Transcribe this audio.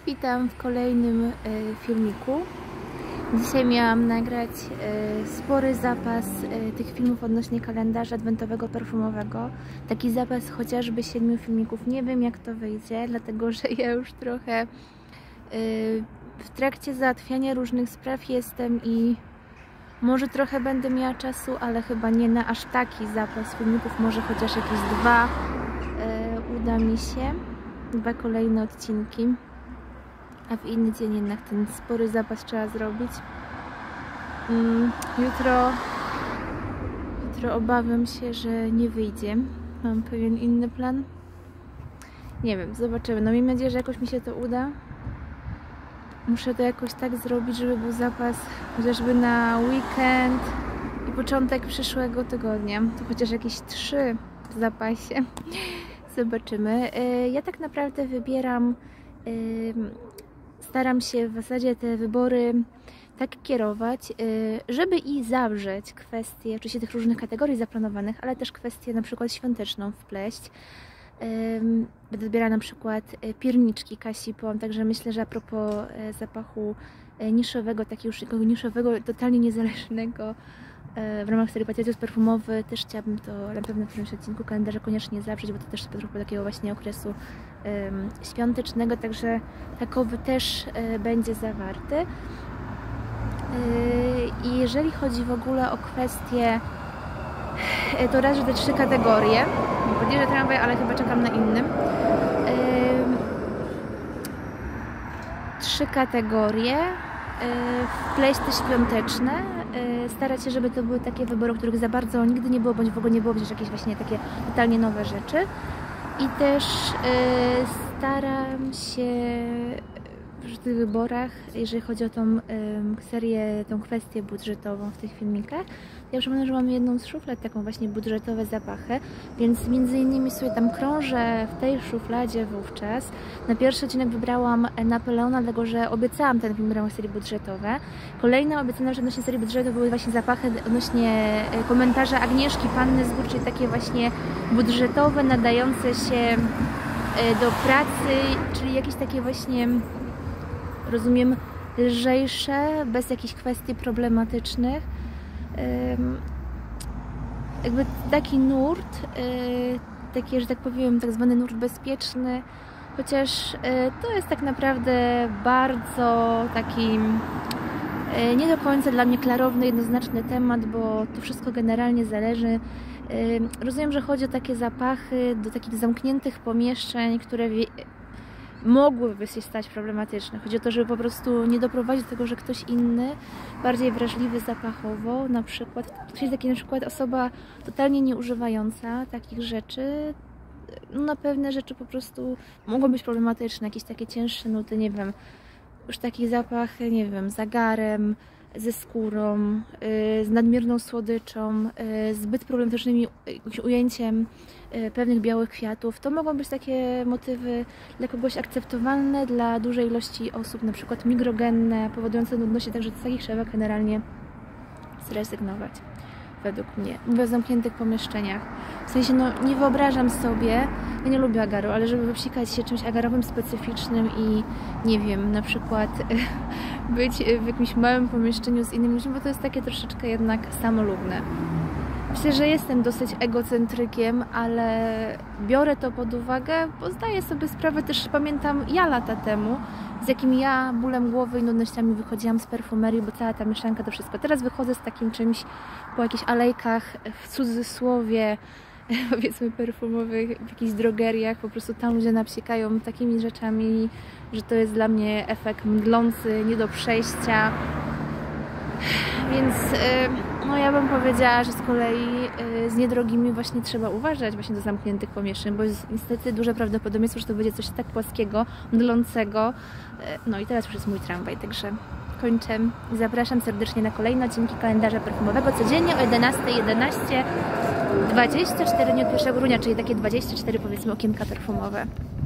Witam w kolejnym filmiku. Dzisiaj miałam nagrać spory zapas tych filmów odnośnie kalendarza adwentowego perfumowego. Taki zapas chociażby 7 filmików. Nie wiem, jak to wyjdzie, dlatego że ja już trochę w trakcie załatwiania różnych spraw jestem i może trochę będę miała czasu, ale chyba nie na aż taki zapas filmików. Może chociaż jakieś 2 uda mi się. 2 kolejne odcinki. A w inny dzień jednak ten spory zapas trzeba zrobić. Jutro obawiam się, że nie wyjdzie. Mam pewien inny plan. Nie wiem, zobaczymy. No miejmy nadzieję, że jakoś mi się to uda. Muszę to jakoś tak zrobić, żeby był zapas chociażby na weekend i początek przyszłego tygodnia. To chociaż jakieś 3 w zapasie. Zobaczymy. Ja tak naprawdę wybieram... Staram się w zasadzie te wybory tak kierować, żeby i zawrzeć kwestie oczywiście tych różnych kategorii zaplanowanych, ale też kwestię na przykład świąteczną wpleść. Będę wybierała na przykład pierniczki Kasi Pon, także myślę, że a propos zapachu niszowego, takiego już niszowego, totalnie niezależnego w ramach serii Patriotyzm perfumowy, też chciałabym to na pewno w którymś odcinku kalendarza koniecznie zawrzeć, bo to też trochę takiego właśnie okresu świątecznego, także takowy też będzie zawarty. I jeżeli chodzi w ogóle o kwestie, to raz, że te 3 kategorie, nie podjeżdżę tramwaj, ale chyba czekam na innym. 3 kategorie, wpleść te świąteczne, starać się, żeby to były takie wybory, których za bardzo nigdy nie było, bądź w ogóle nie było, przecież jakieś właśnie takie totalnie nowe rzeczy. I też staram się przy tych wyborach, jeżeli chodzi o tą serię, tą kwestię budżetową w tych filmikach, ja przypomnę, że mamy jedną z szuflad, taką właśnie budżetowe zapachy, więc między innymi sobie tam krążę w tej szufladzie wówczas. Na pierwszy odcinek wybrałam Napoleona, dlatego że obiecałam ten film w ramach serii budżetowe. Kolejne obiecane odnośnie serii budżetowej były właśnie zapachy odnośnie komentarza Agnieszki Panny z Gór, czyli takie właśnie budżetowe, nadające się do pracy, czyli jakieś takie właśnie, rozumiem, lżejsze, bez jakichś kwestii problematycznych. Jakby taki nurt, taki, że tak powiem, tak zwany nurt bezpieczny, chociaż to jest tak naprawdę bardzo taki nie do końca dla mnie klarowny, jednoznaczny temat, bo to wszystko generalnie zależy. Rozumiem, że chodzi o takie zapachy do takich zamkniętych pomieszczeń, które mogłyby się stać problematyczne. Chodzi o to, żeby po prostu nie doprowadzić do tego, że ktoś inny, bardziej wrażliwy zapachowo, na przykład, czyli taki na przykład osoba totalnie nieużywająca takich rzeczy, no na pewne rzeczy po prostu mogą być problematyczne, jakieś takie cięższe nuty, nie wiem, już taki zapach, nie wiem, z agarem, ze skórą, z nadmierną słodyczą, zbyt problematycznym ujęciem pewnych białych kwiatów. To mogą być takie motywy dla kogoś akceptowalne, dla dużej ilości osób, na przykład migrogenne, powodujące nudności, także z takich trzeba generalnie zrezygnować, według mnie. Mówię o zamkniętych pomieszczeniach. W sensie, no nie wyobrażam sobie, ja nie lubię agaru, ale żeby wypsikać się czymś agarowym, specyficznym i nie wiem, na przykład być w jakimś małym pomieszczeniu z innymi ludźmi, bo to jest takie troszeczkę jednak samolubne. Myślę, że jestem dosyć egocentrykiem, ale biorę to pod uwagę, bo zdaję sobie sprawę, też pamiętam ja lata temu, z jakim ja bólem głowy i nudnościami wychodziłam z perfumerii, bo cała ta mieszanka to wszystko. Teraz wychodzę z takim czymś po jakichś alejkach, w cudzysłowie, powiedzmy perfumowych, w jakichś drogeriach, po prostu tam ludzie napsiekają takimi rzeczami, że to jest dla mnie efekt mdlący, nie do przejścia. Więc no ja bym powiedziała, że z kolei z niedrogimi właśnie trzeba uważać właśnie do zamkniętych pomieszczeń, bo jest niestety duże prawdopodobieństwo, że to będzie coś tak płaskiego, mdlącego. No i teraz już jest mój tramwaj, także kończę i zapraszam serdecznie na kolejne odcinki kalendarza perfumowego codziennie o 11:11, 24 dni od 1 grudnia, czyli takie 24 powiedzmy okienka perfumowe.